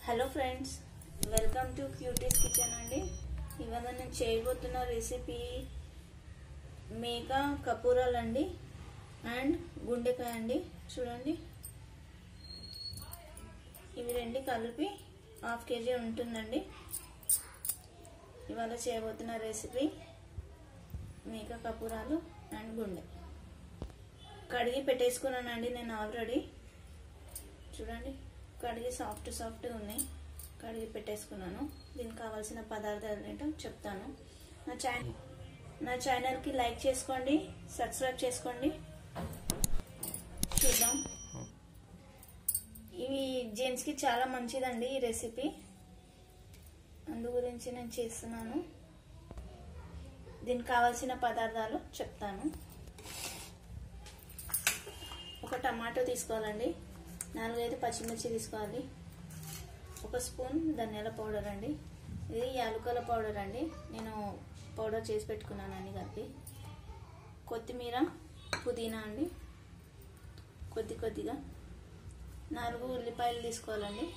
Hello friends, welcome to Cuties Kitchen అండి. ఇవాళ నేను చేయబోతున్న రెసిపీ మేక కపూరాలు అండి అండ్ గుండెకాయ అండి. చూడండి, ఇవి రెండు కలిపి ½ kg ఉంటుందండి. ఇవాళ చేయబోతున్న రెసిపీ మేక కపూరాలు అండ్ గుండె. కడిగి పెట్టేసుకున్నానండి నేను ఆల్రెడీ. చూడండి, కడిగి సాఫ్ట్గా ఉన్నాయి. కడిగి పెట్టేసుకున్నాను. దీనికి కావాల్సిన పదార్థాలు ఏంటో చెప్తాను. నా ఛానల్కి లైక్ చేసుకోండి, సబ్స్క్రైబ్ చేసుకోండి. చూద్దాం. ఇవి జెంట్స్కి చాలా మంచిదండి ఈ రెసిపీ, అందు గురించి నేను చేస్తున్నాను. దీనికి కావాల్సిన పదార్థాలు చెప్తాను. ఒక టమాటో తీసుకోవాలండి, 4-5 పచ్చిమిర్చి తీసుకోవాలి, 1 స్పూన్ ధనియాల పౌడర్ అండి, ఇది యాలకుల పౌడర్ అండి, నేను పౌడర్ చేసి పెట్టుకున్నాను అన్ని కలిపి, కొత్తిమీర, పుదీనా అండి కొద్దిగా, 4 ఉల్లిపాయలు తీసుకోవాలండి,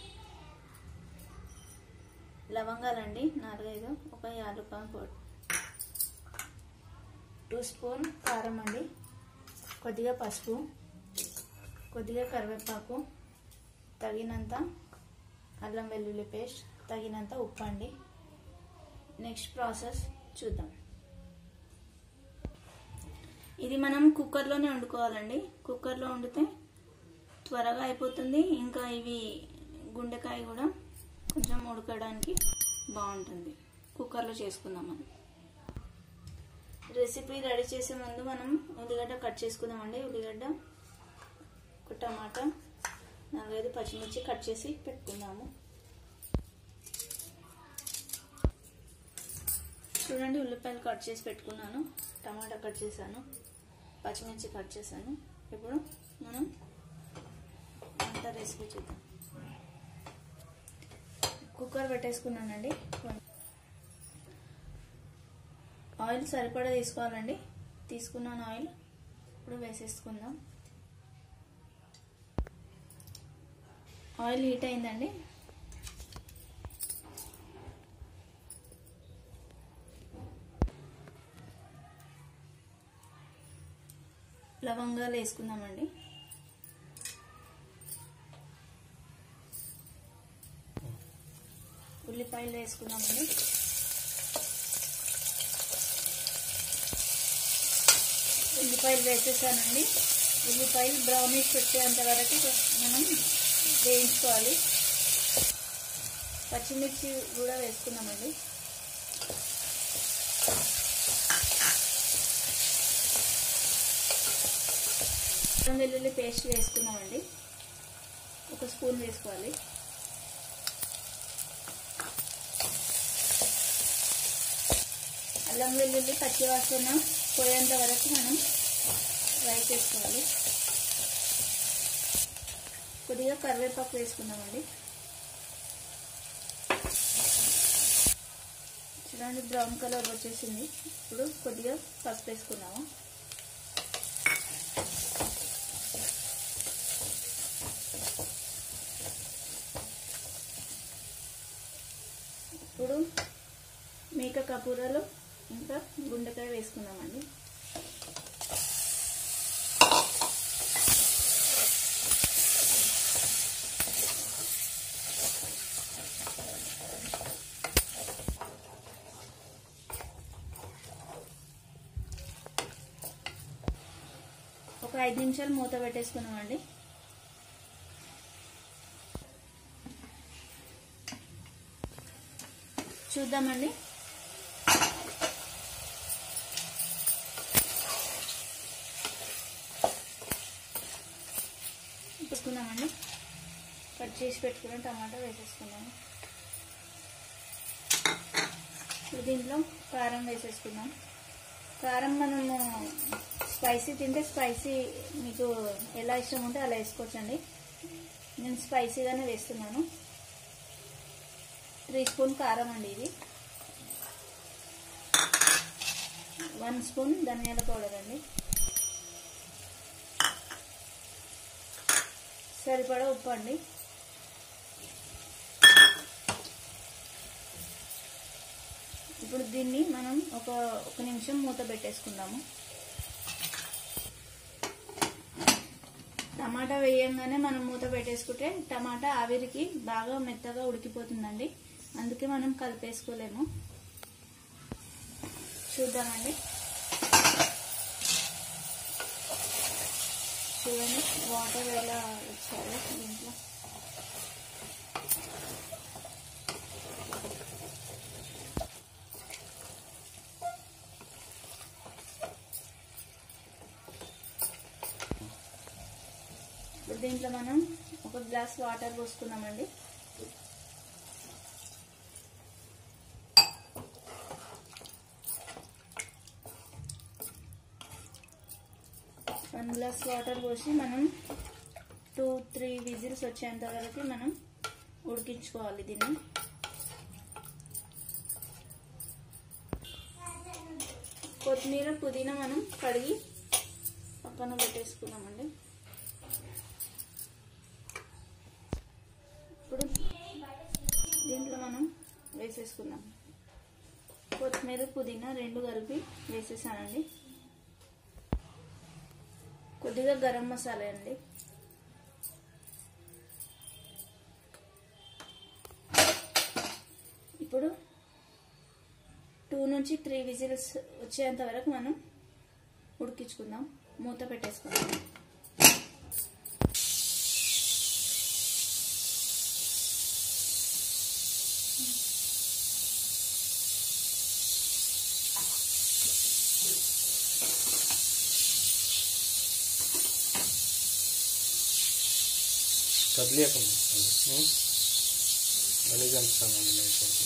లవంగాలండి 4-5, 1 యాలకుల పౌడర్, 2 స్పూన్ కారం అండి, కొద్దిగా పసుపు, కొద్దిగా కరివేపాకు, తగినంత అల్లం వెల్లుల్లి పేస్ట్, తగినంత ఉప్పు అండి. నెక్స్ట్ ప్రాసెస్ చూద్దాం. ఇది మనం కుక్కర్లోనే వండుకోవాలండి. కుక్కర్లో వండితే త్వరగా అయిపోతుంది. ఇంకా ఇవి గుండెకాయ కూడా కొంచెం ఉడకడానికి బాగుంటుంది. కుక్కర్లో చేసుకుందాం. మనం రెసిపీ రెడీ చేసే ముందు మనం ఉల్లిగడ్డ కట్ చేసుకుందామండి. ఉల్లిగడ్డ, ఒక టమాటా, 4-5 పచ్చిమిర్చి కట్ చేసి పెట్టుకుందాము. చూడండి, ఉల్లిపాయలు కట్ చేసి పెట్టుకున్నాను, టమాటా కట్ చేశాను, పచ్చిమిర్చి కట్ చేశాను. ఇప్పుడు మనం అంతా రెసిపీ చూద్దాం. కుక్కర్ పెట్టేసుకున్నానండి. ఆయిల్ సరిపడా తీసుకోవాలండి. తీసుకున్నాను ఆయిల్. ఇప్పుడు వేసేసుకుందాం. ఆయిల్ హీట్ అయిందండి. లవంగాలు వేసుకుందామండి. ఉల్లిపాయలు వేసుకుందామండి. ఉల్లిపాయలు వేసేసానండి. ఉల్లిపాయలు బ్రౌనిష్ పెట్టేంత వరకు మనం వేయించుకోవాలి. పచ్చిమిర్చి కూడా వేసుకున్నామండి. అల్లం వెల్లుల్లి పేస్ట్ వేసుకున్నామండి. 1 స్పూన్ వేసుకోవాలి. అల్లం వెల్లుల్లి పచ్చివాసన పోయేంత వరకు మనం ఫ్రై చేసుకోవాలి. కొద్దిగా కరివేపాకు వేసుకుందామండి. చూడండి, బ్రౌన్ కలర్ వచ్చేసింది. ఇప్పుడు కొద్దిగా పసుపు వేసుకున్నాము. ఇప్పుడు మేక కపూరాలు ఇంకా గుండెకాయ వేసుకుందామండి. ఒక 5 నిమిషాలు మూత పెట్టేసుకున్నామండి. చూద్దామండి. పెట్టుకున్నామండి. కట్ చేసి పెట్టుకున్న టమాటా వేసేసుకున్నాము. దీంట్లో కారం వేసేసుకున్నాం. కారం మనము స్పైసీ తింటే స్పైసీ మీకు ఎలా ఇష్టం ఉంటే అలా వేసుకోవచ్చండి. నేను స్పైసీగానే వేస్తున్నాను. 3 స్పూన్ కారం అండి ఇది. 1 స్పూన్ ధనియాల పౌడర్ అండి. సరిపడా ఉప్పు అండి. ఇప్పుడు దీన్ని మనం ఒక నిమిషం మూత పెట్టేసుకుందాము. టమాటా వేయంగానే మనం మూత పెట్టేసుకుంటే టమాటా ఆవిరికి బాగా మెత్తగా ఉడికిపోతుందండి. అందుకే మనం కలిపేసుకోలేము. చూద్దామండి. చూడండి వాటర్ ఎలా వచ్చాయో దీంట్లో. ఇప్పుడు దీంట్లో మనం ఒక గ్లాస్ వాటర్ పోసుకున్నామండి. వన్ గ్లాస్ వాటర్ పోసి మనం 2-3 విజిల్స్ వచ్చేంత వరకు మనం ఉడికించుకోవాలి దీన్ని. కొత్తిమీర పుదీనా మనం కడిగి పక్కన పెట్టేసుకున్నామండి. ఇప్పుడు దీంట్లో మనం వేసేసుకుందాం. కొత్తిమీర పుదీనా 2 కలిపి వేసేసానండి. కొద్దిగా గరం మసాలా అండి. ఇప్పుడు 2-3 విజిల్స్ వచ్చేంత వరకు మనం ఉడికించుకుందాం. మూత పెట్టేసుకుందాం. కదిలేకుండా మళ్ళీ చంపుతానండి అయిపోతుంది.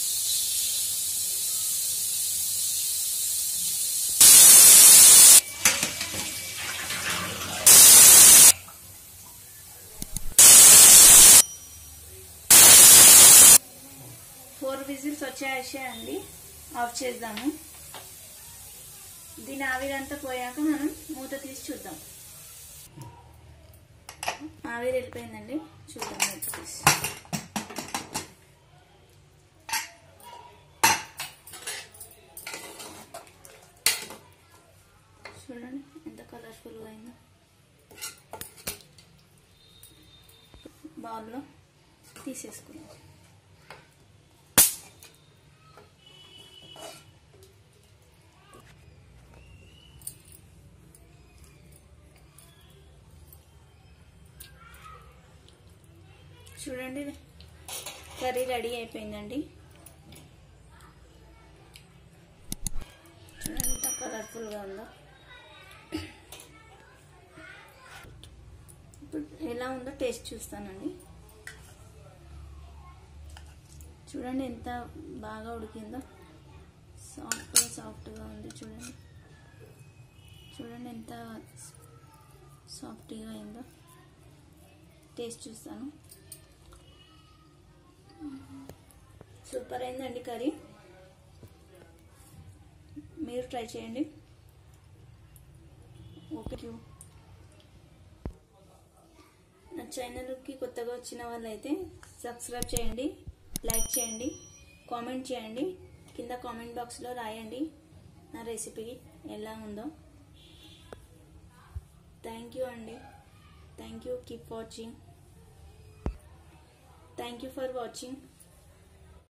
Four whistles వచ్చేసాయండి. ఆఫ్ చేద్దాము. దీని ఆవిరంతా పోయాక మనం మూత తీసి చూద్దాం. ఆవిరి వెళ్ళిపోయిందండి. చూద్దాం మూత తీసి. చూడండి ఎంత కలర్ఫుల్గా అయిందో. బౌల్లో తీసేసుకున్నాం. చూడండి కర్రీ రెడీ అయిపోయిందండి. చూడండి ఎంత కలర్ఫుల్గా ఉందో. ఇప్పుడు ఎలా ఉందో టేస్ట్ చూస్తానండి. చూడండి ఎంత బాగా ఉడికిందో. సాఫ్ట్గా ఉంది. చూడండి చూడండి ఎంత సాఫ్ట్గా అయిందో. టేస్ట్ చూస్తాను. సూపర్ అయిందండి కర్రీ. మీరు ట్రై చేయండి. ఓకే. నా ఛానల్కి కొత్తగా వచ్చిన వాళ్ళైతే సబ్స్క్రైబ్ చేయండి, లైక్ చేయండి, కామెంట్ చేయండి. కింద కామెంట్ బాక్స్లో రాయండి నా రెసిపీ ఎలా ఉందో. థ్యాంక్ యూ అండి. Thank you. Keep watching. Thank you for watching.